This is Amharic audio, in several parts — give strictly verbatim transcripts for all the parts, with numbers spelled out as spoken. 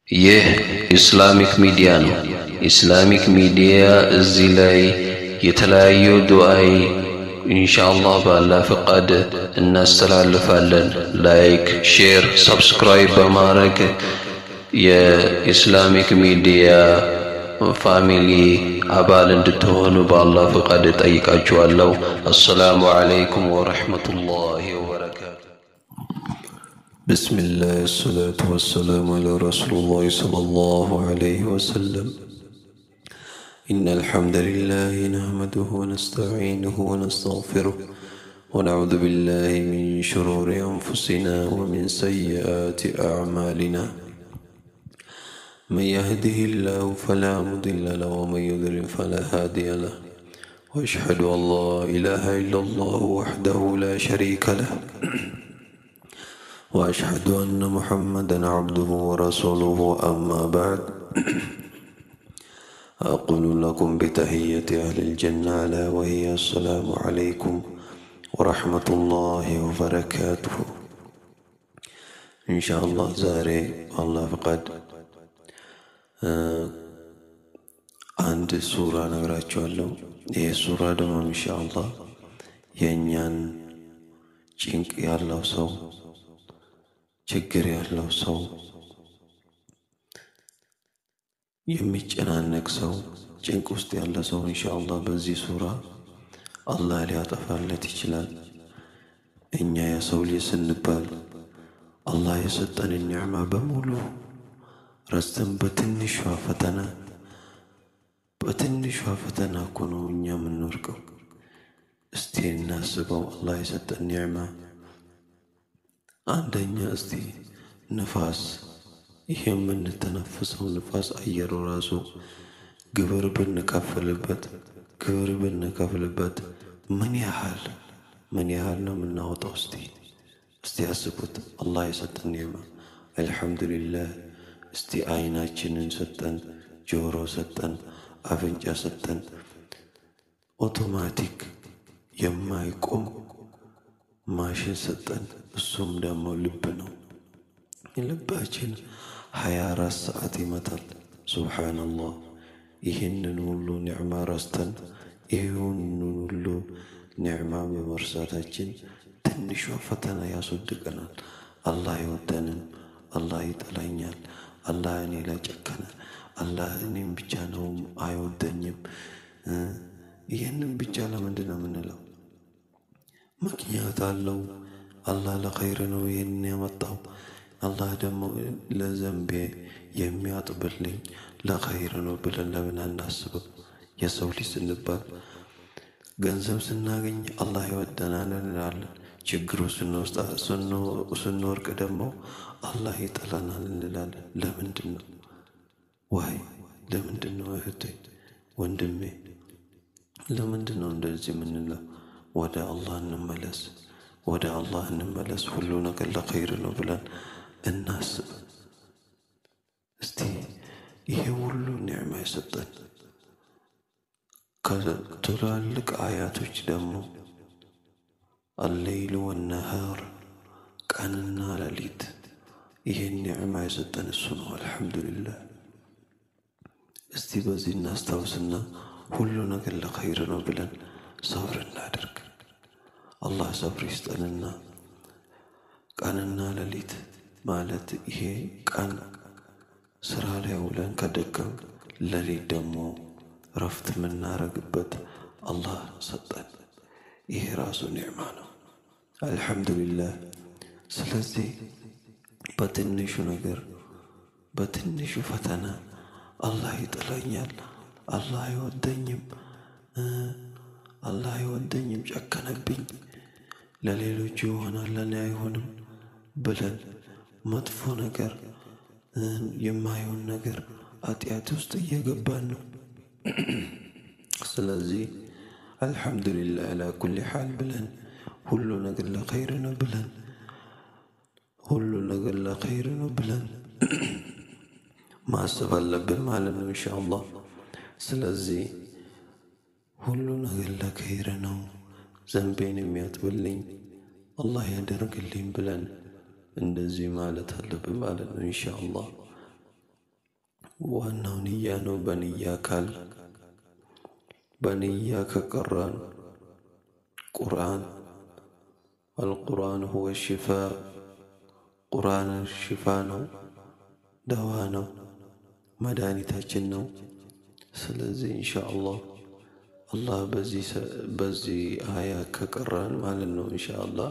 ይህ ኢስላሚክ ሚዲያ ነው። ኢስላሚክ ሚዲያ እዚህ ላይ የተለያዩ ዱዓይ ኢንሻአላህ በአላህ ፈቃድ እናስተላልፋለን። ላይክ፣ ሼር፣ ሰብስክራይብ በማድረግ የኢስላሚክ ሚዲያ ፋሚሊ አባል እንድትሆኑ በአላህ ፈቃድ ጠይቃችኋለሁ። አሰላሙ አለይኩም ወራህመቱላሂ ወበረካቱ። بسم الله الصلاة والسلام على رسول الله صلى الله عليه وسلم. إن الحمد لله نحمده ونستعينه ونستغفره ونعوذ بالله من شرور أنفسنا ومن سيئات أعمالنا. من يهده الله فلا مضل له ومن يضلل فلا هادي له. وأشهد أن لا إله إلا الله وحده لا شريك له. وأشهد أن محمدًا عبده ورسوله. أما بعد، أقول لكم بتحية أهل الجنة ألا وهي السلام عليكم ورحمة الله وبركاته. إن شاء الله زاري الله فقد عند سورة نقرأ هي سورة دم إن شاء الله ينيان جنك يا الله سو ችግር ያለው ሰው የሚጨናነቅ ሰው ጭንቅ ውስጥ ያለ ሰው ኢንሻአላህ በዚህ ሱራ አላህ ሊያጠፋለት ይችላል። እኛ የሰው ልጅ ስንባል አላህ የሰጠን ኒዕማ በሙሉ ረስተን በትንሿ ፈተና በትንሿ ፈተና እኮ ነው እኛ የምንወርቀው። እስቲ እናስበው አላህ የሰጠን ኒዕማ አንደኛ እስቲ ንፋስ፣ ይሄ የምንተነፍሰው ንፋስ አየሩ ራሱ ግብር ብንከፍልበት ግብር ብንከፍልበት ምን ያህል ምን ያህል ነው የምናወጣው? እስቲ እስቲ አስቡት። አላህ የሰጠን ኒዕማ አልሐምዱሊላህ። እስቲ አይናችንን ሰጠን፣ ጆሮ ሰጠን፣ አፍንጫ ሰጠን፣ ኦቶማቲክ የማይቆም ማሽን ሰጠን። እሱም ደግሞ ልብ ነው። ልባችን ሀያ አራት ሰዓት ይመታል። ሱብሓነላህ። ይህንን ሁሉ ኒዕማ ረስተን ይህንን ሁሉ ኒዕማ በመርሳታችን ትንሿ ፈተና ያስወድቀናል። አላህ አይወደንም፣ አላህ ይጠላኛል፣ አላህ እኔ ላይ ጨከነ፣ አላህ እኔም ብቻ ነው አይወደኝም። ይህንን ብቻ ለምንድን ነው የምንለው? ምክንያት አለው። አላህ ለኸይር ነው ይህን ያመጣው። አላህ ደግሞ ለዘንቤ የሚያጥብልኝ ለኸይር ነው ብለን ለምን አናስብም? የሰው ልጅ ስንባል ገንዘብ ስናገኝ አላህ ይወደናል እንላለን። ችግሩ ስንወርቅ ደግሞ አላህ ይጠላናል እንላለን። ለምንድን ነው ዋይ? ለምንድን ነው እህቴ ወንድሜ? ለምንድን ነው እንደዚህ የምንለው? ወደ አላህ እንመለስ፣ ወደ አላህ እንመለስ። ሁሉ ነገር ለኸይር ነው ብለን እናስብ። እስቲ ይሄ ሁሉ ኒዕማ የሰጠን ከትላልቅ አያቶች ደግሞ አለይሉ ወነሃር ቀንና ሌሊት ይሄን ኒዕማ የሰጠን እሱ ነው። አልሐምዱሊላህ። እስቲ በዚህ እናስታውስና ሁሉ ነገር ለኸይር ነው ብለን ሰብር እናደርግ። አላህ ሰብር ይስጠንና ቀንና ሌሊት ማለት ይሄ ቀን ስራ ላይ ውለን ከደከም ሌሊት ደግሞ ረፍት የምናረግበት አላህ ሰጠን። ይሄ ራሱ ኒዕማ ነው። አልሐምዱሊላህ። ስለዚህ በትንሹ ነገር በትንሹ ፈተና አላህ ይጥለኛል፣ አላህ አይወደኝም፣ አላህ አይወደኝም፣ ጨከነብኝ፣ ለሌሎቹ ይሆናል ለኔ አይሆንም ብለን መጥፎ ነገር የማይሆን ነገር ኃጢአት ውስጥ እየገባን ነው። ስለዚህ አልሐምዱሊላህ አላ ኩሊ ሓል ብለን ሁሉ ነገር ለኸይር ነው ብለን ሁሉ ነገር ለኸይር ነው ብለን ማሰብ አለብን ማለት ነው ኢንሻአላህ። ስለዚህ ሁሉ ነገር ለኸይር ነው፣ ዘንቤን የሚያጥብልኝ አላህ ያደርግልኝ ብለን እንደዚህ ማለት አለብን ማለት ነው ኢንሻአላህ። ዋናው ንያ ነው። በንያ ካል በንያ ከቀራን ቁርአን አልቁርአን هو الشفاء ቁርአን ሽፋ ነው፣ ደዋ ነው፣ መድኃኒታችን ነው። ስለዚህ ኢንሻአላህ አላህ በዚህ በዚህ አያ ከቀራን ማለት ነው ኢንሻአላህ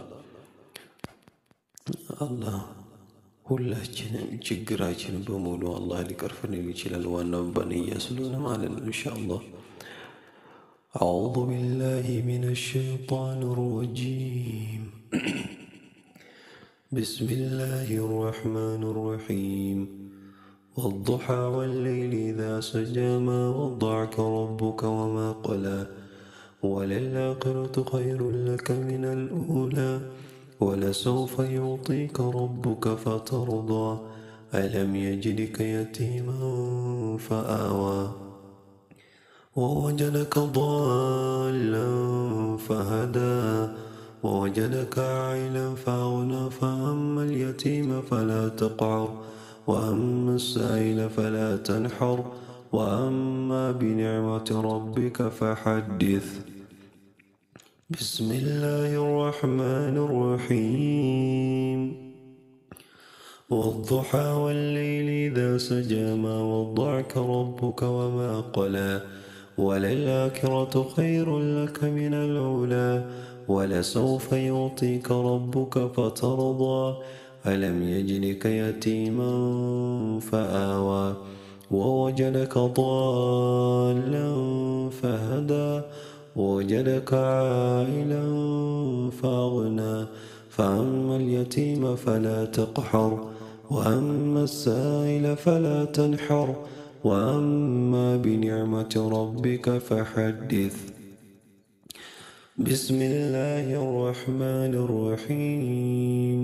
አላህ ሁላችንም ችግራችን በሙሉ አላህ ሊቀርፍልን ይችላል። ዋናው በንያ ስለሆነ ማለት ነው ኢንሻአላህ። أعوذ بالله من الشيطان الرجيم بسم الله الرحمن الرحيم والضحى والليل إذا سجى ما ودعك ربك وما قلى وللآخرة خير لك من الأولى ولسوف يعطيك ربك فترضى ألم يجدك يتيما فآوى ووجدك ضالا فهدى ووجدك عائلا فأغنى فأما اليتيم فلا تقهر وأما السائل فلا تنحر وأما بنعمة ربك فحدث. بسم الله الرحمن الرحيم والضحى والليل إذا سجى ما ودعك ربك وما قلى وللآخرة خير لك من الأولى ولسوف يعطيك ربك فترضى ألم يجدك يتيما فآوى ووجدك ضالا فهدى ووجدك عائلا فأغنى فأما اليتيم فلا تقهر وأما السائل فلا تنحر وأما بنعمة ربك فحدث. بسم الله الرحمن الرحيم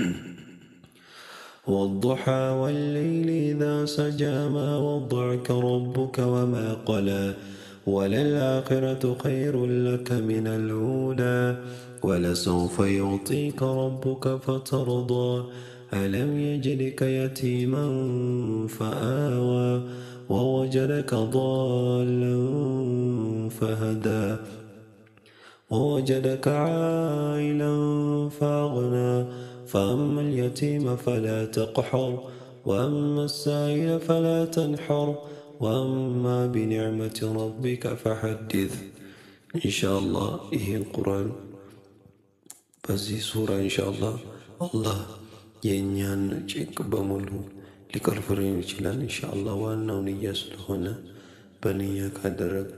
والضحى والليل إذا سجى ما ودعك ربك وما قلى وللآخرة خير لك من الأولى ولسوف يعطيك ربك فترضى ألم يجدك يتيما فآوى ووجدك ضالا فهدى ووجدك عائلا فأغنى فأما اليتيم فلا تقهر وأما السائل فلا تنحر وأما بنعمة ربك فحدث. إن شاء الله إيه القرآن بزي سورة إن شاء الله الله የኛን ጭንቅ በሙሉ ሊቀርፍልን ይችላል ኢንሻአላህ። ዋናው ንያ ስለሆነ በንያ ካደረግ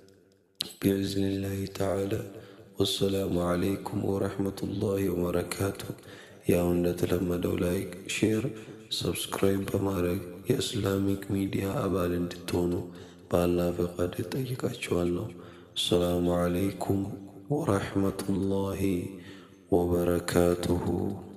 بإذن تعالى. والسلام عليكم ورحمة الله وبركاته. ያው እንደተለመደው ላይክ፣ ሼር፣ ሰብስክራይብ በማድረግ የእስላሚክ ሚዲያ አባል እንድትሆኑ በአላህ ፈቃድ ጠይቃችኋለሁ። السلام عليكم ورحمة الله وبركاته.